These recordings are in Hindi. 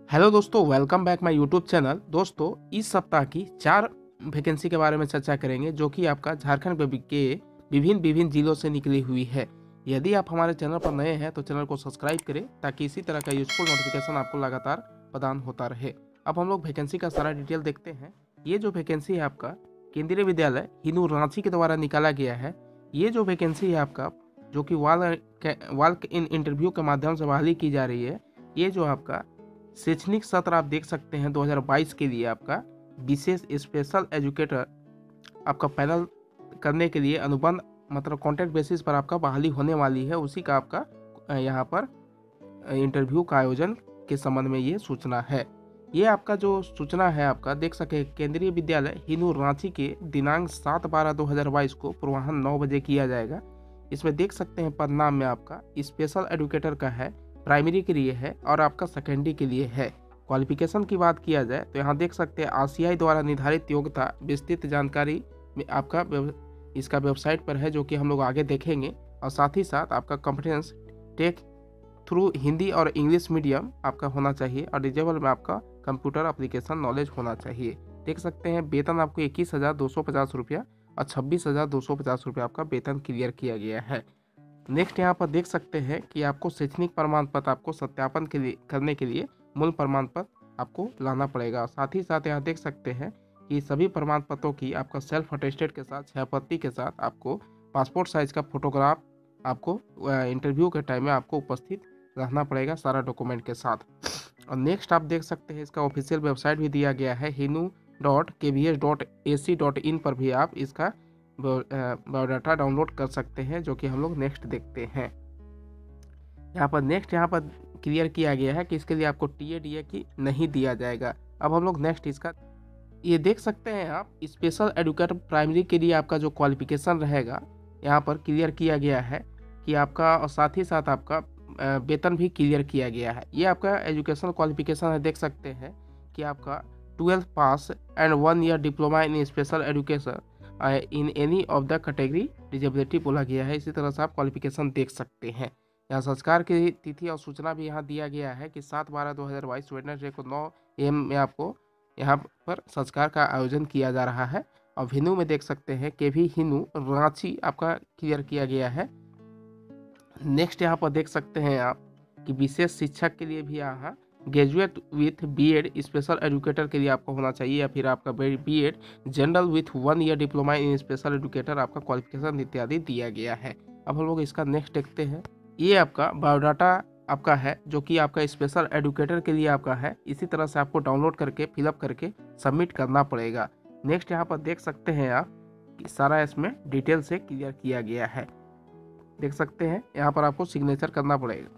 हेलो दोस्तों, welcome back my YouTube channel. दोस्तों, इस सप्ताह की 4 वैकेंसी के बारे में चर्चा करेंगे जो कि आपका झारखंड के विभिन्न विभिन्न जिलों से निकली हुई है। यदि आप हमारे चैनल पर नए हैं तो चैनल को सब्सक्राइब करें ताकि इसी तरह का यूजफुल नोटिफिकेशन आपको लगातार प्रदान होता रहे। अब हम लोग वैकेंसी का सारा डिटेल देखते हैं। ये जो वैकेंसी है आपका केंद्रीय विद्यालय हिनू रांची के द्वारा निकाला गया है। ये जो वैकेंसी है आपका जो कि वॉक इन इंटरव्यू के माध्यम से बहाली की जा रही है। ये जो आपका शैक्षणिक सत्र आप देख सकते हैं 2022 के लिए आपका विशेष स्पेशल एजुकेटर आपका पैनल करने के लिए अनुबंध मतलब कॉन्ट्रैक्ट बेसिस पर आपका बहाली होने वाली है। उसी का आपका यहाँ पर इंटरव्यू का आयोजन के संबंध में ये सूचना है। ये आपका जो सूचना है आपका देख सके केंद्रीय विद्यालय हिनू रांची के दिनांक 7/12/2022 को पूर्वाह्न 9 बजे किया जाएगा। इसमें देख सकते हैं पद नाम में आपका स्पेशल एजुकेटर का है, प्राइमरी के लिए है और आपका सेकेंडरी के लिए है। क्वालिफिकेशन की बात किया जाए तो यहाँ देख सकते हैं आरसीआई द्वारा निर्धारित योग्यता विस्तृत जानकारी में आपका इसका वेबसाइट पर है जो कि हम लोग आगे देखेंगे। और साथ ही साथ आपका कॉम्पिटेंस टेक थ्रू हिंदी और इंग्लिश मीडियम आपका होना चाहिए और डिजेबल में आपका कंप्यूटर एप्लीकेशन नॉलेज होना चाहिए। देख सकते हैं वेतन आपको 21,250 रुपया और 26,250 रुपया आपका वेतन क्लियर किया गया है। नेक्स्ट यहाँ पर देख सकते हैं कि आपको शैक्षणिक प्रमाण पत्र आपको सत्यापन के लिए करने के लिए मूल प्रमाण पत्र आपको लाना पड़ेगा। साथ ही साथ यहाँ देख सकते हैं कि सभी प्रमाण पत्रों की आपका सेल्फ अटेस्टेड के साथ 6 प्रति के साथ आपको पासपोर्ट साइज का फोटोग्राफ आपको इंटरव्यू के टाइम में आपको उपस्थित रहना पड़ेगा सारा डॉक्यूमेंट के साथ। और नेक्स्ट आप देख सकते हैं इसका ऑफिशियल वेबसाइट भी दिया गया है hinu.kvs.ac.in पर भी आप इसका बायोडाटा डाउनलोड कर सकते हैं जो कि हम लोग नेक्स्ट देखते हैं। यहाँ पर क्लियर किया गया है कि इसके लिए आपको टीए की नहीं दिया जाएगा। अब हम लोग नेक्स्ट इसका ये देख सकते हैं आप स्पेशल एजुकेटर प्राइमरी के लिए आपका जो क्वालिफिकेशन रहेगा यहाँ पर क्लियर किया गया है कि आपका और साथ ही साथ आपका वेतन भी क्लियर किया गया है। ये आपका एजुकेशनल क्वालिफिकेशन है, देख सकते हैं कि आपका 12th pass and 1 year diploma in special education in any of the category disability बोला गया है। इसी तरह से आप क्वालिफिकेशन देख सकते हैं। यहाँ संस्कार की तिथि और सूचना भी यहाँ दिया गया है कि 7/12/2022 वेडनेसडे को 9 AM में आपको यहाँ पर संस्कार का आयोजन किया जा रहा है। और हिनू में देख सकते हैं केवी हिनू रांची आपका क्लियर किया गया है। नेक्स्ट यहाँ पर देख सकते हैं आप कि विशेष शिक्षक के लिए भी यहाँ graduate with B Ed special educator के लिए आपको होना चाहिए या फिर आपका B Ed general with 1 year diploma in special educator आपका क्वालिफिकेशन इत्यादि दिया गया है। अब हम लोग इसका नेक्स्ट देखते हैं। ये आपका बायोडाटा आपका है जो कि आपका स्पेशल एजुकेटर के लिए आपका है। इसी तरह से आपको डाउनलोड करके फिलअप करके सबमिट करना पड़ेगा। नेक्स्ट यहाँ पर देख सकते हैं आप कि सारा इसमें डिटेल से क्लियर किया गया है। देख सकते हैं यहाँ पर आपको सिग्नेचर करना पड़ेगा।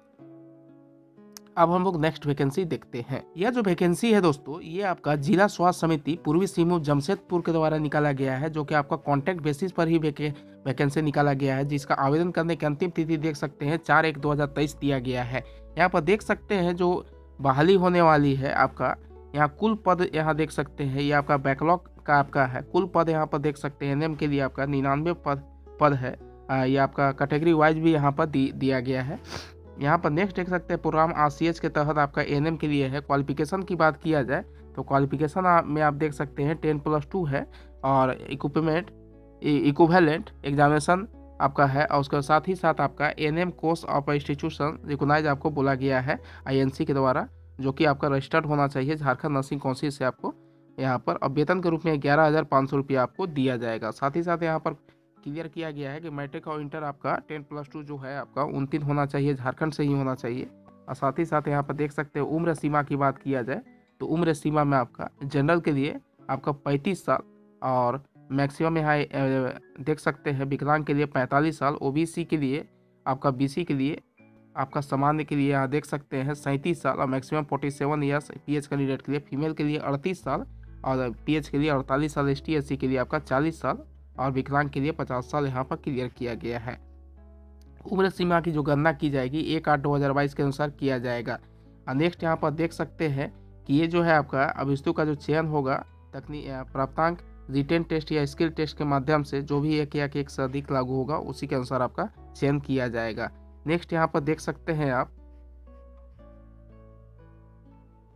अब हम लोग नेक्स्ट वैकेंसी देखते हैं। यह जो वैकेंसी है दोस्तों ये आपका जिला स्वास्थ्य समिति पूर्वी सिंहभूम जमशेदपुर के द्वारा निकाला गया है जो कि आपका कॉन्ट्रैक्ट बेसिस पर ही वैकेंसी निकाला गया है, जिसका आवेदन करने की अंतिम तिथि देख सकते हैं 4/1/2023 दिया गया है। यहाँ पर देख सकते हैं जो बहाली होने वाली है आपका यहाँ कुल पद यहाँ देख सकते हैं। ये आपका बैकलॉग का आपका है कुल पद यहाँ पर देख सकते हैं। एनएम के लिए आपका 99 पद है। ये आपका कैटेगरी वाइज भी यहाँ पर दिया गया है। यहाँ पर नेक्स्ट देख सकते हैं प्रोग्राम आरसीएच के तहत आपका एएनएम के लिए है। क्वालिफिकेशन की बात किया जाए तो क्वालिफिकेशन में आप देख सकते हैं 10+2 है और इक्विवेलेंट एग्जामिनेशन आपका है। और उसके साथ ही साथ आपका ANM course of institution recognise आपको बोला गया है आईएनसी के द्वारा, जो कि आपका रजिस्टर्ड होना चाहिए झारखंड नर्सिंग काउंसिल से आपको यहाँ पर। और वेतन के रूप में 11,500 रुपया आपको दिया जाएगा। साथ ही साथ यहाँ पर क्लियर किया गया है कि मैट्रिक और इंटर आपका 10+2 जो है आपका उत्तीर्ण होना चाहिए, झारखंड से ही होना चाहिए। और साथ ही साथ यहाँ पर देख सकते हैं उम्र सीमा की बात किया जाए तो उम्र सीमा में आपका जनरल के लिए आपका 35 साल और मैक्सिमम यहाँ देख सकते हैं विकलांग के लिए 45 साल, ओबीसी के लिए आपका बीसी के लिए आपका सामान्य के लिए यहाँ देख सकते हैं 37 साल और मैक्सिमम 47 ईयर्स। पीएच कैंडिडेट के लिए फीमेल के लिए 38 साल और पीएच के लिए 48 साल, एसटी एससी के लिए आपका 40 साल और विकलांग के लिए 50 साल यहाँ पर क्लियर किया गया है। उम्र सीमा की जो गणना की जाएगी 1/8/2022 के अनुसार किया जाएगा। और नेक्स्ट यहाँ पर देख सकते हैं कि ये जो है आपका अभिस्तु का जो चयन होगा प्राप्तांक रिटेन टेस्ट या स्किल टेस्ट के माध्यम से जो भी एक या एक से अधिक लागू होगा उसी के अनुसार आपका चयन किया जाएगा। नेक्स्ट यहाँ पर देख सकते हैं आप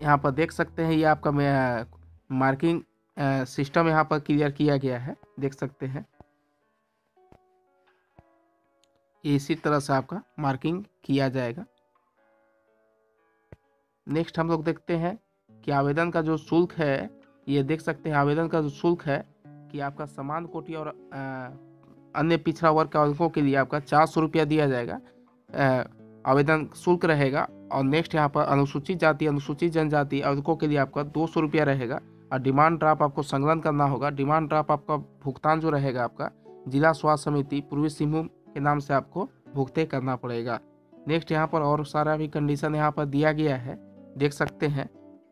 यहाँ पर देख सकते हैं ये आपका मार्किंग सिस्टम यहाँ पर क्लियर किया गया है, देख सकते हैं ये इसी तरह से आपका मार्किंग किया जाएगा। नेक्स्ट हम लोग देखते हैं कि आवेदन का जो शुल्क है, ये देख सकते हैं आवेदन का जो शुल्क है कि आपका समान कोटि और अन्य पिछड़ा वर्ग के वर्गों के लिए आपका 400 रुपया दिया जाएगा, आवेदन शुल्क रहेगा। और नेक्स्ट यहाँ पर अनुसूचित जाति अनुसूचित जनजाति वर्गों के लिए आपका 200 रुपया रहेगा। और डिमांड ड्राफ्ट आपको संकलन करना होगा। डिमांड ड्राफ्ट आपका भुगतान जो रहेगा आपका जिला स्वास्थ्य समिति पूर्वी सिंहभूम के नाम से आपको भुगतान करना पड़ेगा। नेक्स्ट यहाँ पर और सारा भी कंडीशन यहाँ पर दिया गया है, देख सकते हैं।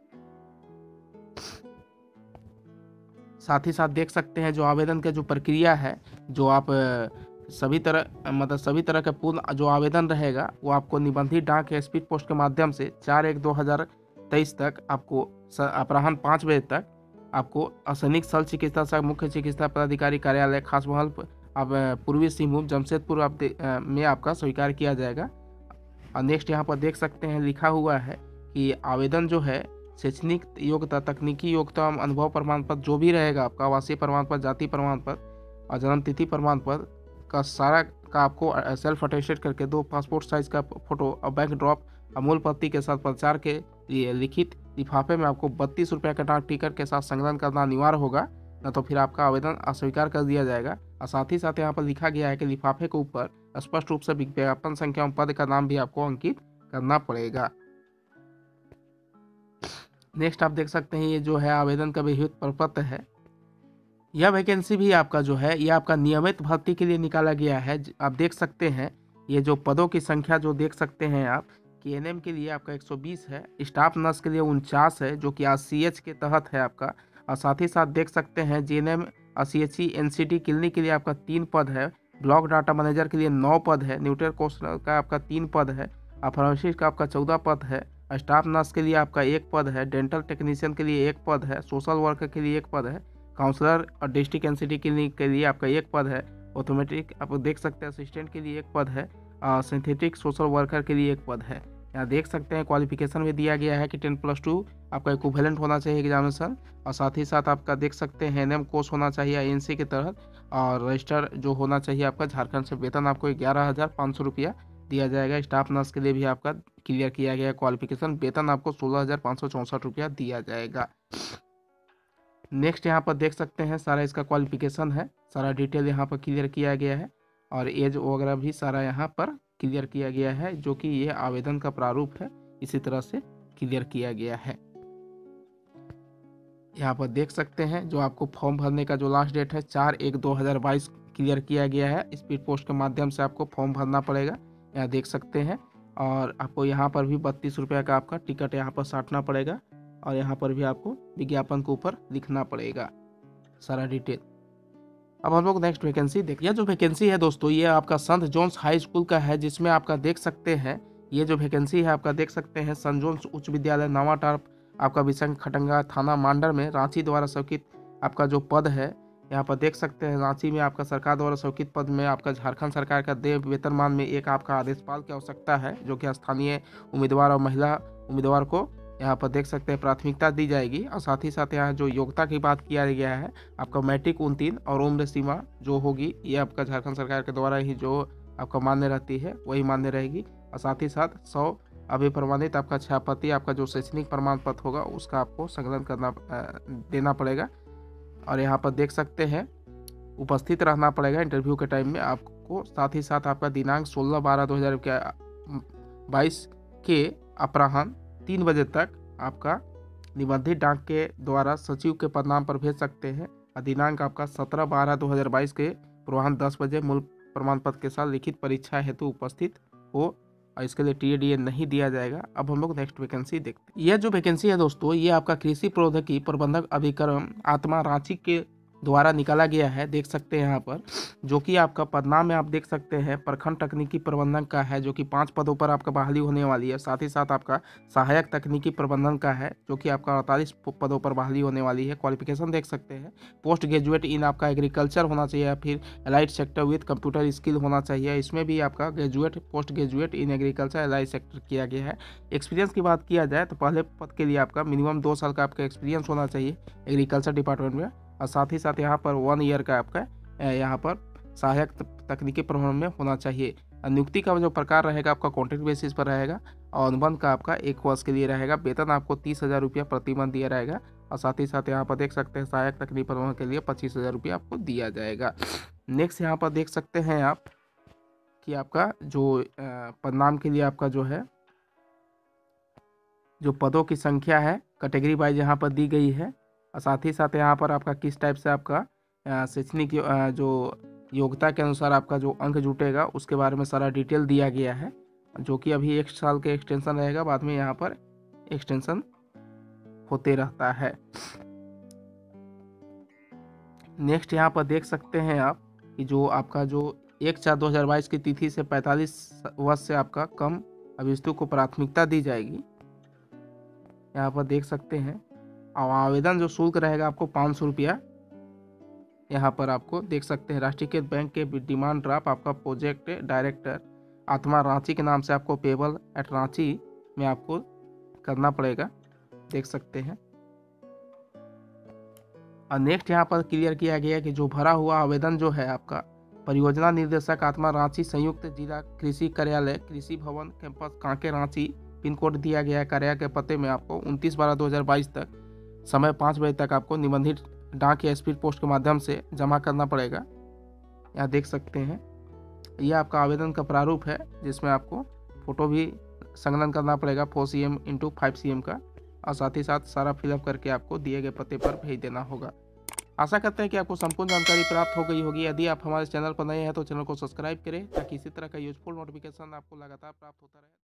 साथ ही साथ देख सकते हैं जो आवेदन का जो प्रक्रिया है, जो आप सभी तरह का पूर्ण जो आवेदन रहेगा वो आपको निबंधित डाक या स्पीड पोस्ट के माध्यम से 4/1/2023 तक आपको अपराह्न 5 बजे तक आपको असैनिक शल्य चिकित्सा मुख्य चिकित्सा पदाधिकारी कार्यालय खास महल अब पूर्वी सिंहभूम जमशेदपुर में आपका स्वीकार किया जाएगा। और नेक्स्ट यहाँ पर देख सकते हैं लिखा हुआ है कि आवेदन जो है शैक्षणिक योग्यता, तकनीकी योग्यता, अनुभव प्रमाण पत्र जो भी रहेगा आपका, आवासीय प्रमाण पत्र, जाति प्रमाण पत्र और जन्म तिथि प्रमाण पत्र का सारा का आपको सेल्फ अटेस्टेड करके 2 पासपोर्ट साइज का फोटो और बैंक ड्रॉप अमूल पत्ती के साथ प्रचार के लिए लिखित लिफाफे में आपको 32 रुपये का डाक टिकट के साथ संकलन करना अनिवार्य होगा, न तो फिर आपका आवेदन अस्वीकार कर दिया जाएगा। और साथ ही साथ यहाँ पर लिखा गया है कि लिफाफे के ऊपर स्पष्ट रूप से विज्ञापन संख्या और पद का नाम भी आपको अंकित करना पड़ेगा। नेक्स्ट आप देख सकते हैं ये जो है आवेदन का विहित प्रपत्र है। यह वैकेंसी भी आपका जो है ये आपका नियमित भर्ती के लिए निकाला गया है। आप देख सकते हैं ये जो पदों की संख्या जो देख सकते हैं आप कि एनएम के लिए आपका 120 है, स्टाफ नर्स के लिए 49 है जो कि आरसीएच के तहत है आपका। और साथ ही साथ देख सकते हैं जीएनएम सीएचई एनसीटी क्लिनिक के लिए आपका 3 पद है, ब्लॉक डाटा मैनेजर के लिए 9 पद है, न्यूट्रल कोर्स का आपका 3 पद है, फार्मासिस्ट का आपका 14 पद है, स्टाफ नर्स के लिए आपका 1 पद है, डेंटल टेक्नीशियन के लिए 1 पद है, सोशल वर्कर के लिए 1 पद है, काउंसलर और डिस्ट्रिक्ट एनसीटी क्लिनिक के लिए आपका 1 पद है, ऑटोमेटिक आप देख सकते हैं असिस्टेंट के लिए 1 पद है, सिंथेटिक सोशल वर्कर के लिए 1 पद है। यहाँ देख सकते हैं क्वालिफिकेशन भी दिया गया है कि 10+2 आपका इक्विवेलेंट होना चाहिए एग्जामिनेशन। और साथ ही साथ आपका देख सकते हैं एनएम कोर्स होना चाहिए आईएनसी के तहत, और रजिस्टर जो होना चाहिए आपका झारखंड से। वेतन आपको 11,500 रुपया दिया जाएगा। स्टाफ नर्स के लिए भी आपका क्लियर किया गया क्वालिफिकेशन, वेतन आपको 16,564 रुपया दिया जाएगा। नेक्स्ट यहाँ पर देख सकते हैं सारा इसका क्वालिफिकेशन है, सारा डिटेल यहाँ पर क्लियर किया गया है और एज वगैरह भी सारा यहाँ पर क्लियर किया गया है, जो कि ये आवेदन का प्रारूप है इसी तरह से क्लियर किया गया है। यहाँ पर देख सकते हैं जो आपको फॉर्म भरने का जो लास्ट डेट है 4/1/2022 क्लियर किया गया है। स्पीड पोस्ट के माध्यम से आपको फॉर्म भरना पड़ेगा, यहाँ देख सकते हैं। और आपको यहाँ पर भी 32 रुपये का आपका टिकट यहाँ पर साटना पड़ेगा और यहाँ पर भी आपको विज्ञापन के ऊपर लिखना पड़ेगा सारा डिटेल। अब हम लोग नेक्स्ट वैकेंसी देखिए। यह जो वैकेंसी है दोस्तों ये आपका संत जॉन्स हाई स्कूल का है, जिसमें आपका देख सकते हैं ये जो वैकेंसी है आपका देख सकते हैं संत जॉन्स उच्च विद्यालय नवाटार आपका विसंग खटंगा थाना मांडर में रांची द्वारा स्वीकृत आपका जो पद है यहाँ पर देख सकते हैं। रांची में आपका सरकार द्वारा स्वीकृत पद में आपका झारखंड सरकार का देय वेतनमान में एक आपका आदेशपाल की आवश्यकता है, जो कि स्थानीय उम्मीदवार और महिला उम्मीदवार को यहाँ पर देख सकते हैं प्राथमिकता दी जाएगी। और साथ ही साथ यहाँ जो योग्यता की बात किया गया है आपका मैट्रिक उत्तीर्ण और उम्र सीमा जो होगी ये आपका झारखंड सरकार के द्वारा ही जो आपका मान्य रहती है वही मान्य रहेगी। और साथ ही साथ 100 अभिप्रमाणित आपका छायापति आपका जो शैक्षणिक प्रमाण पत्र होगा उसका आपको संकलन करना देना पड़ेगा। और यहाँ पर देख सकते हैं उपस्थित रहना पड़ेगा इंटरव्यू के टाइम में आपको। साथ ही साथ आपका दिनांक 16/12/2022 के अपराह्न 3 बजे तक आपका निबंधित डाक के द्वारा सचिव के पदनाम पर भेज सकते हैं। और दिनांक आपका 17/12/2022 के पूर्वाह्न 10 बजे मूल प्रमाण पत्र के साथ लिखित परीक्षा हेतु उपस्थित हो, और इसके लिए टीएडीए नहीं दिया जाएगा। अब हम लोग नेक्स्ट वैकेंसी देखते हैं। यह जो वैकेंसी है दोस्तों ये आपका कृषि प्रौद्योगिकी प्रबंधक अभिक्रम आत्मा रांची के द्वारा निकाला गया है, देख सकते हैं यहाँ पर, जो कि आपका पदनाम में आप देख सकते हैं प्रखंड तकनीकी प्रबंधन का है, जो कि 5 पदों पर आपका बहाली होने वाली है। साथ ही साथ आपका सहायक तकनीकी प्रबंधन का है, जो कि आपका 48 पदों पर बहाली होने वाली है। क्वालिफिकेशन देख सकते हैं, पोस्ट ग्रेजुएट इन आपका एग्रीकल्चर होना चाहिए या फिर allied sector with computer skill होना चाहिए। इसमें भी आपका graduate, post graduate in agriculture allied sector किया गया है। एक्सपीरियंस की बात किया जाए तो पहले पद के लिए आपका मिनिमम 2 साल का आपका एक्सपीरियंस होना चाहिए एग्रीकल्चर डिपार्टमेंट में, और साथ ही साथ यहाँ पर 1 ईयर का आपका यहाँ पर सहायक तकनीकी प्रबंधन में होना चाहिए। नियुक्ति का जो प्रकार रहेगा आपका कॉन्ट्रैक्ट बेसिस पर रहेगा, और अनुबंध का आपका 1 वर्ष के लिए रहेगा। वेतन आपको 30,000 रुपया प्रति माह दिया रहेगा, और साथ ही साथ यहाँ पर देख सकते हैं सहायक तकनीकी प्रबंधन के लिए 25,000 रुपया आपको दिया जाएगा। नेक्स्ट यहाँ पर देख सकते हैं आप कि आपका जो पदनाम के लिए आपका जो है जो पदों की संख्या है कैटेगरी वाइज यहाँ पर दी गई है, और साथ ही साथ यहाँ पर आपका किस टाइप से आपका शैक्षणिक जो योग्यता के अनुसार आपका जो अंक जुटेगा उसके बारे में सारा डिटेल दिया गया है, जो कि अभी 1 साल के एक्सटेंशन रहेगा, बाद में यहाँ पर एक्सटेंशन होते रहता है। नेक्स्ट यहाँ पर देख सकते हैं आप कि जो आपका जो 1/4/2022 की तिथि से 45 वर्ष से आपका कम अभियुक्तों को प्राथमिकता दी जाएगी, यहाँ पर देख सकते हैं। और आवेदन जो शुल्क रहेगा आपको 500 रुपया, यहाँ पर आपको देख सकते हैं। राष्ट्रीयकृत बैंक के डिमांड ड्राफ्ट आपका प्रोजेक्ट डायरेक्टर आत्मा रांची के नाम से आपको पेबल एट रांची में आपको करना पड़ेगा, देख सकते हैं। और नेक्स्ट यहाँ पर क्लियर किया गया है कि जो भरा हुआ आवेदन जो है आपका परियोजना निर्देशक आत्मा रांची संयुक्त जिला कृषि कार्यालय कृषि भवन campus Kanke Ranchi, pin code दिया गया है कार्यालय के पते में आपको 29/12/2022 तक समय 5 बजे तक आपको निबंधित डाक या स्पीड पोस्ट के माध्यम से जमा करना पड़ेगा। यहाँ देख सकते हैं यह आपका आवेदन का प्रारूप है, जिसमें आपको फोटो भी संकलन करना पड़ेगा 4 cm × 5 cm का, और साथ ही साथ सारा फिलअप करके आपको दिए गए पते पर भेज देना होगा। आशा करते हैं कि आपको संपूर्ण जानकारी प्राप्त हो गई होगी। यदि आप हमारे चैनल पर नए हैं तो चैनल को सब्सक्राइब करें, ताकि इसी तरह का यूजफुल नोटिफिकेशन आपको लगातार प्राप्त होता रहे।